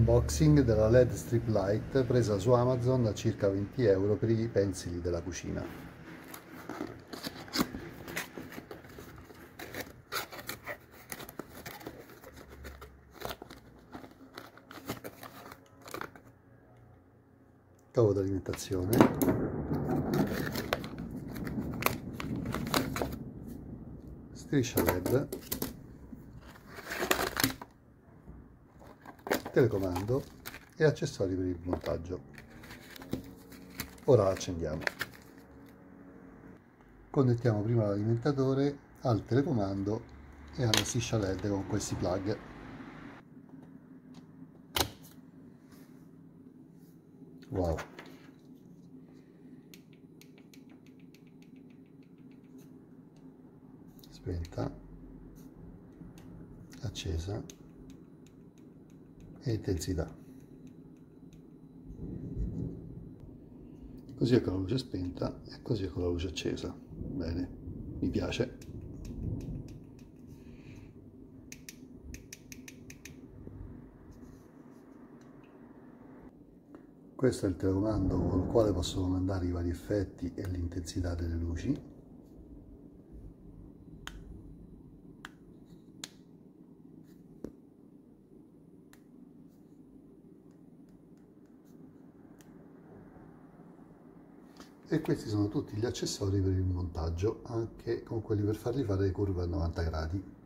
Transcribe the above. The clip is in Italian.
Unboxing della LED strip light presa su Amazon a circa 20 euro per i pensili della cucina. Cavo d'alimentazione, striscia LED, telecomando e accessori per il montaggio. Ora la accendiamo. Connettiamo prima l'alimentatore al telecomando e alla striscia LED con questi plug. Wow! Spenta, accesa e intensità. Così è con la luce spenta e così è con la luce accesa. Bene, mi piace. Questo è il telecomando con il quale posso comandare i vari effetti e l'intensità delle luci. E questi sono tutti gli accessori per il montaggio, anche con quelli per fargli fare le curve a 90 gradi.